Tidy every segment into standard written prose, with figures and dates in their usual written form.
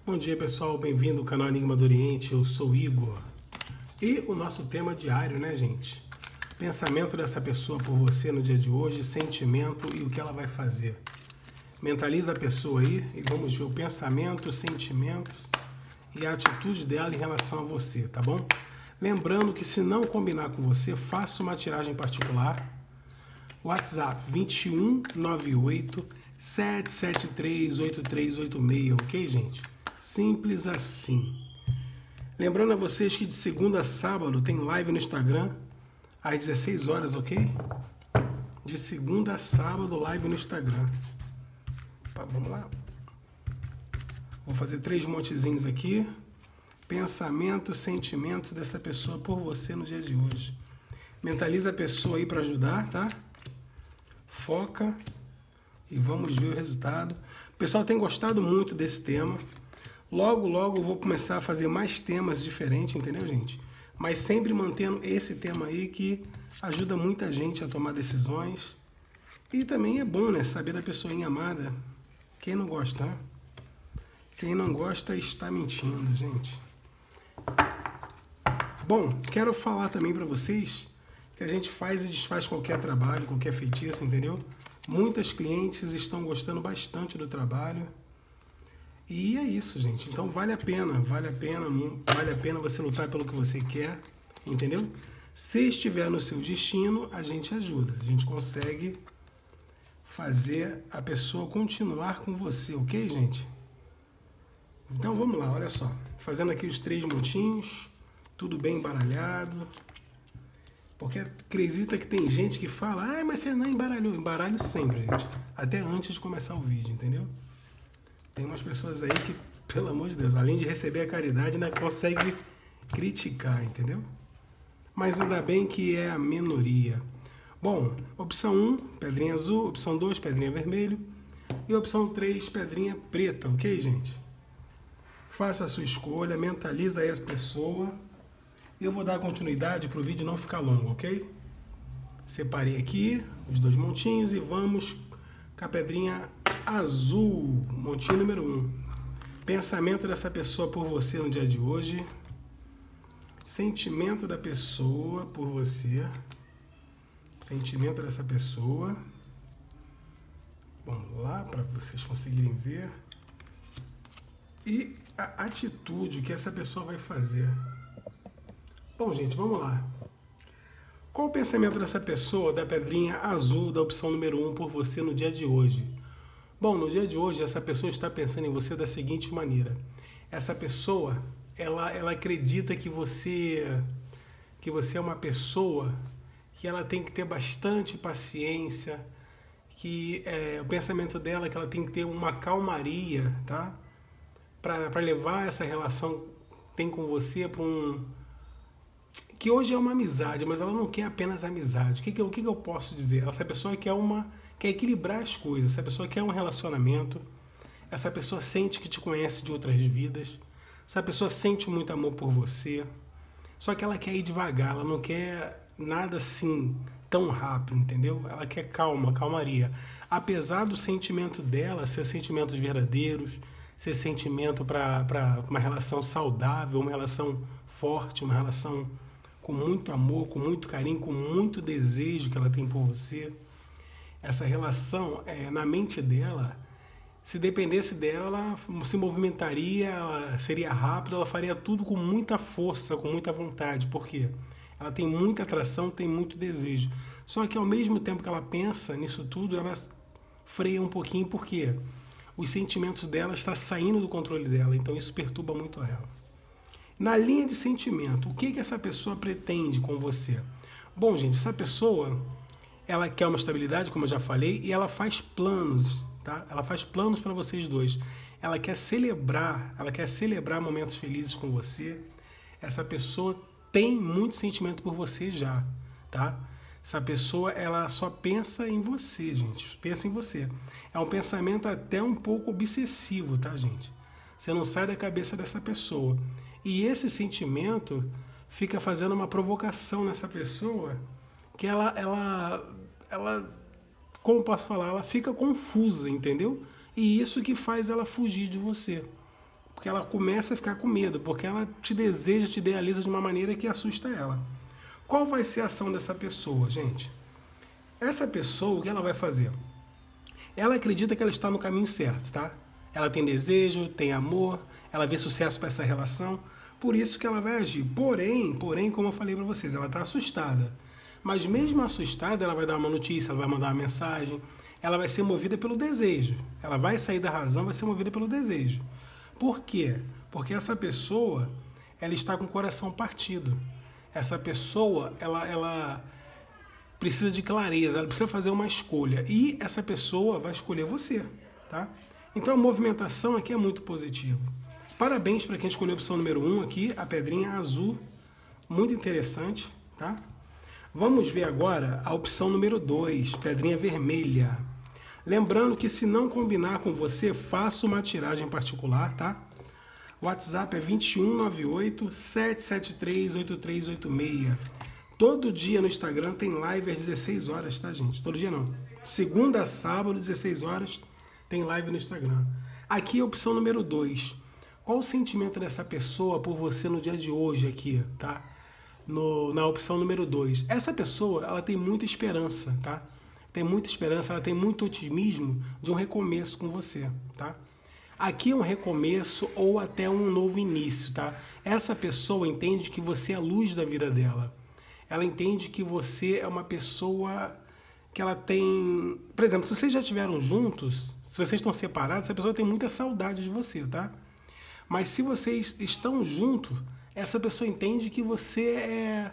Bom dia, pessoal, bem-vindo ao canal Enigma do Oriente, eu sou Igor. E o nosso tema diário, né, gente? Pensamento dessa pessoa por você no dia de hoje, sentimento e o que ela vai fazer. Mentaliza a pessoa aí e vamos ver o pensamento, os sentimentos e a atitude dela em relação a você, tá bom? Lembrando que se não combinar com você, faça uma tiragem particular. WhatsApp 2198 773 8386, ok, gente? Simples assim. Lembrando a vocês que de segunda a sábado tem live no Instagram às 16 horas, ok? De segunda a sábado, live no Instagram. Vamos lá. Vou fazer 3 montezinhos aqui. Pensamentos, sentimentos dessa pessoa por você no dia de hoje. Mentaliza a pessoa aí para ajudar, tá? Foca e vamos ver o resultado. O pessoal tem gostado muito desse tema. Logo eu vou começar a fazer mais temas diferentes, entendeu, gente? Mas sempre mantendo esse tema aí que ajuda muita gente a tomar decisões. E também é bom, né? Saber da pessoinha amada. Quem não gosta, né? Quem não gosta está mentindo, gente. Bom, quero falar também para vocês que a gente faz e desfaz qualquer trabalho, qualquer feitiço, entendeu? Muitas clientes estão gostando bastante do trabalho. E é isso, gente. Então vale a pena você lutar pelo que você quer, entendeu? Se estiver no seu destino, a gente ajuda. A gente consegue fazer a pessoa continuar com você, ok, gente? Então vamos lá, olha só. Fazendo aqui os 3 montinhos, tudo bem embaralhado. Porque acredita que tem gente que fala, mas você não embaralhou. Embaralho sempre, gente. Até antes de começar o vídeo, entendeu? Tem umas pessoas aí que, pelo amor de Deus, além de receber a caridade, ainda consegue criticar, entendeu? Mas ainda bem que é a minoria. Bom, opção 1, pedrinha azul. Opção 2, pedrinha vermelho. E opção 3, pedrinha preta, ok, gente? Faça a sua escolha, mentaliza aí a pessoa. Eu vou dar continuidade para o vídeo não ficar longo, ok? Separei aqui os 2 montinhos e vamos com a pedrinha azul, montinho número 1. Pensamento dessa pessoa por você no dia de hoje. Sentimento da pessoa por você. Sentimento dessa pessoa. Vamos lá, para vocês conseguirem ver. E a atitude que essa pessoa vai fazer. Bom, gente, vamos lá. Qual o pensamento dessa pessoa da pedrinha azul da opção número 1 por você no dia de hoje? Bom, no dia de hoje, essa pessoa está pensando em você da seguinte maneira. Essa pessoa, ela acredita que você é uma pessoa que ela tem que ter bastante paciência, que o pensamento dela é que ela tem que ter uma calmaria, tá? Para levar essa relação que tem com você para que hoje é uma amizade, mas ela não quer apenas amizade. O que eu posso dizer? Essa pessoa quer equilibrar as coisas. Essa pessoa quer um relacionamento. Essa pessoa sente que te conhece de outras vidas. Essa pessoa sente muito amor por você. Só que ela quer ir devagar. Ela não quer nada assim tão rápido, entendeu? Ela quer calmaria. Apesar do sentimento dela ser sentimentos verdadeiros, ser sentimento para uma relação saudável, uma relação forte, uma relação com muito amor, com muito carinho, com muito desejo que ela tem por você. Essa relação, na mente dela, se dependesse dela, ela se movimentaria, ela seria rápida, ela faria tudo com muita força, com muita vontade. Por quê? Ela tem muita atração, tem muito desejo. Só que ao mesmo tempo que ela pensa nisso tudo, ela freia um pouquinho, porque os sentimentos dela estão saindo do controle dela, então isso perturba muito ela. Na linha de sentimento, o que essa pessoa pretende com você? Bom, gente, essa pessoa, ela quer uma estabilidade, como eu já falei, e ela faz planos, tá? Ela faz planos para vocês dois. Ela quer celebrar momentos felizes com você. Essa pessoa tem muito sentimento por você já, tá? Essa pessoa, ela só pensa em você, gente. Pensa em você. É um pensamento até um pouco obsessivo, tá, gente? Você não sai da cabeça dessa pessoa. E esse sentimento fica fazendo uma provocação nessa pessoa que ela como posso falar, ela fica confusa, entendeu? E isso que faz ela fugir de você. porque ela começa a ficar com medo, porque ela te deseja, te idealiza de uma maneira que assusta ela. Qual vai ser a ação dessa pessoa, gente? Essa pessoa, o que ela vai fazer? Ela acredita que ela está no caminho certo, tá? Ela tem desejo, tem amor, ela vê sucesso para essa relação, por isso que ela vai agir. Porém, como eu falei para vocês, ela está assustada. Mas mesmo assustada, ela vai dar uma notícia, ela vai mandar uma mensagem, ela vai ser movida pelo desejo. Ela vai sair da razão, vai ser movida pelo desejo. Por quê? Porque essa pessoa, ela está com o coração partido. Essa pessoa, ela precisa de clareza, ela precisa fazer uma escolha. E essa pessoa vai escolher você, tá? Então a movimentação aqui é muito positiva. Parabéns para quem escolheu a opção número 1 aqui, a pedrinha azul. Muito interessante, tá? Vamos ver agora a opção número 2, pedrinha vermelha. Lembrando que se não combinar com você, faça uma tiragem particular, tá? O WhatsApp é 2198-773-8386. Todo dia no Instagram tem live às 16 horas, tá, gente? Todo dia não. Segunda a sábado, 16 horas, tem live no Instagram. Aqui é a opção número 2. Qual o sentimento dessa pessoa por você no dia de hoje aqui, tá? Na opção número 2. Essa pessoa, ela tem muita esperança, tá? Tem muita esperança, ela tem muito otimismo de um recomeço com você, tá? Aqui é um recomeço ou até um novo início, tá? Essa pessoa entende que você é a luz da vida dela. Ela entende que você é uma pessoa que ela tem... Por exemplo, se vocês já estiveram juntos, se vocês estão separados, essa pessoa tem muita saudade de você, tá? Mas se vocês estão juntos, essa pessoa entende que você é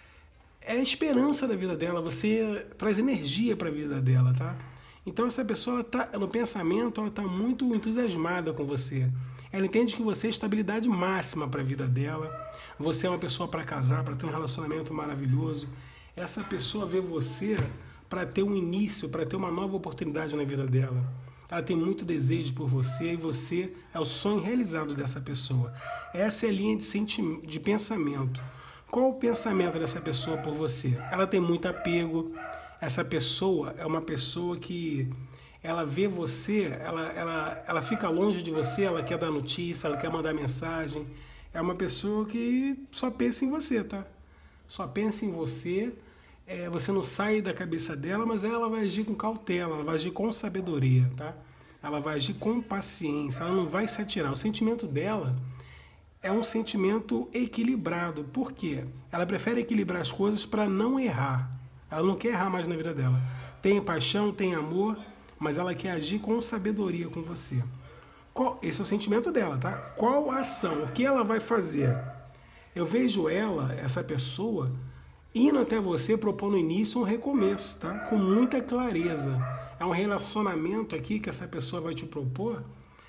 a esperança da vida dela, você traz energia para a vida dela, tá? Então essa pessoa, ela tá, no pensamento, ela está muito entusiasmada com você. Ela entende que você é estabilidade máxima para a vida dela, você é uma pessoa para casar, para ter um relacionamento maravilhoso. Essa pessoa vê você para ter um início, para ter uma nova oportunidade na vida dela. Ela tem muito desejo por você e você é o sonho realizado dessa pessoa. Essa é a linha de pensamento. Qual o pensamento dessa pessoa por você? Ela tem muito apego. Essa pessoa é uma pessoa que ela vê você, ela fica longe de você, ela quer dar notícia, ela quer mandar mensagem. É uma pessoa que só pensa em você, tá? Só pensa em você. Você não sai da cabeça dela, mas ela vai agir com cautela, ela vai agir com sabedoria, tá? Ela vai agir com paciência, ela não vai se atirar. O sentimento dela é um sentimento equilibrado. Por quê? Ela prefere equilibrar as coisas para não errar. Ela não quer errar mais na vida dela. Tem paixão, tem amor, mas ela quer agir com sabedoria com você. Esse é o sentimento dela, tá? Qual a ação? O que ela vai fazer? Eu vejo ela, essa pessoa, indo até você, propondo início um recomeço, tá? Com muita clareza. É um relacionamento aqui que essa pessoa vai te propor.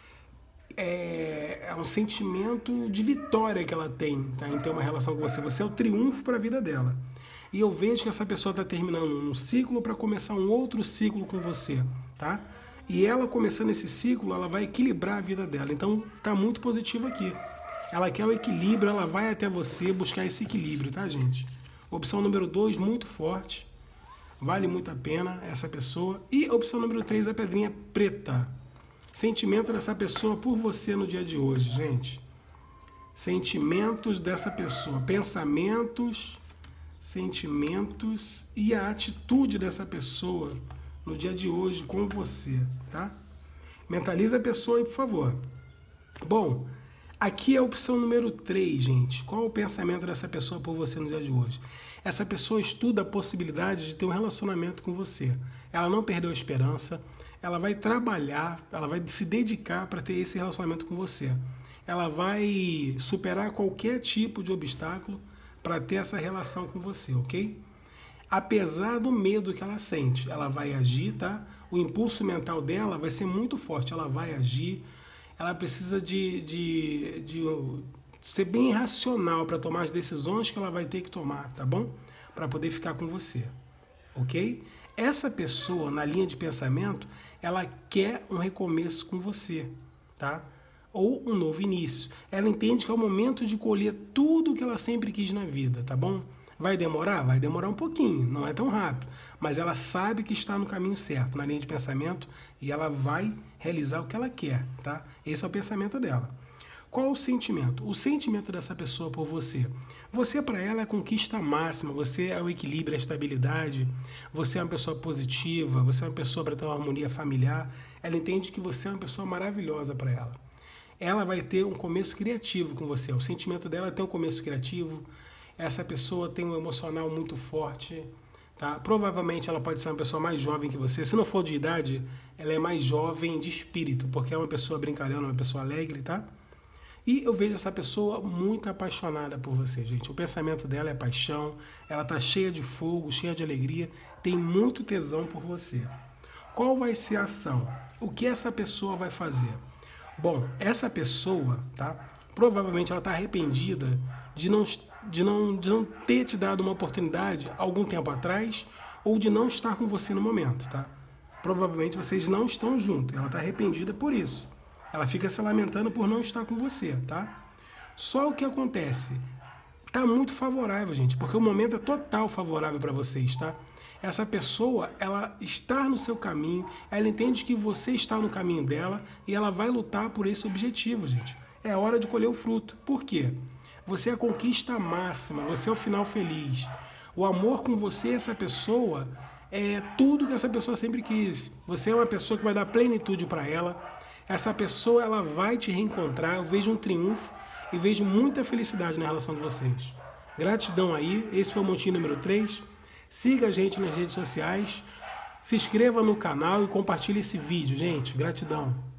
É um sentimento de vitória que ela tem, tá? Em ter uma relação com você. Você é o triunfo para a vida dela. E eu vejo que essa pessoa está terminando um ciclo para começar um outro ciclo com você, tá? E ela começando esse ciclo, ela vai equilibrar a vida dela. Então, tá muito positivo aqui. Ela quer o equilíbrio, ela vai até você buscar esse equilíbrio, tá, gente? Opção número 2, muito forte. Vale muito a pena essa pessoa. E opção número 3, a pedrinha preta. Sentimento dessa pessoa por você no dia de hoje, gente. Sentimentos dessa pessoa. Pensamentos, sentimentos e a atitude dessa pessoa no dia de hoje com você, tá? Mentaliza a pessoa aí, por favor. Bom, aqui é a opção número 3, gente. Qual o pensamento dessa pessoa por você no dia de hoje? Essa pessoa estuda a possibilidade de ter um relacionamento com você. Ela não perdeu a esperança, ela vai trabalhar, ela vai se dedicar para ter esse relacionamento com você. Ela vai superar qualquer tipo de obstáculo para ter essa relação com você, ok? Apesar do medo que ela sente, ela vai agir, tá? O impulso mental dela vai ser muito forte, ela vai agir, ela precisa de ser bem racional para tomar as decisões que ela vai ter que tomar, tá bom? Para poder ficar com você, ok? Essa pessoa, na linha de pensamento, ela quer um recomeço com você, tá? Ou um novo início. Ela entende que é o momento de colher tudo o que ela sempre quis na vida, tá bom? Vai demorar? Vai demorar um pouquinho, não é tão rápido. Mas ela sabe que está no caminho certo, na linha de pensamento, e ela vai realizar o que ela quer, tá? Esse é o pensamento dela. Qual o sentimento? O sentimento dessa pessoa por você. Você para ela é a conquista máxima, você é o equilíbrio, a estabilidade, você é uma pessoa positiva, você é uma pessoa para ter uma harmonia familiar. Ela entende que você é uma pessoa maravilhosa para ela. Ela vai ter um começo criativo com você. O sentimento dela tem um começo criativo. Essa pessoa tem um emocional muito forte. Tá? Provavelmente ela pode ser uma pessoa mais jovem que você. Se não for de idade, ela é mais jovem de espírito, porque é uma pessoa brincalhona, uma pessoa alegre, tá? E eu vejo essa pessoa muito apaixonada por você, gente. O pensamento dela é paixão, ela está cheia de fogo, cheia de alegria, tem muito tesão por você. Qual vai ser a ação? O que essa pessoa vai fazer? Bom, essa pessoa, tá? Provavelmente ela está arrependida de não ter te dado uma oportunidade algum tempo atrás ou de não estar com você no momento, tá? Provavelmente vocês não estão juntos, ela está arrependida por isso. Ela fica se lamentando por não estar com você, tá? Só o que acontece? Tá muito favorável, gente, porque o momento é total favorável para vocês, tá? Essa pessoa, ela está no seu caminho, ela entende que você está no caminho dela e ela vai lutar por esse objetivo, gente. É hora de colher o fruto. Por quê? Você é a conquista máxima, você é o final feliz. O amor com você, essa pessoa, é tudo que essa pessoa sempre quis. Você é uma pessoa que vai dar plenitude para ela. Essa pessoa, ela vai te reencontrar. Eu vejo um triunfo e vejo muita felicidade na relação de vocês. Gratidão aí. Esse foi o Montinho número 3. Siga a gente nas redes sociais. Se inscreva no canal e compartilhe esse vídeo, gente. Gratidão.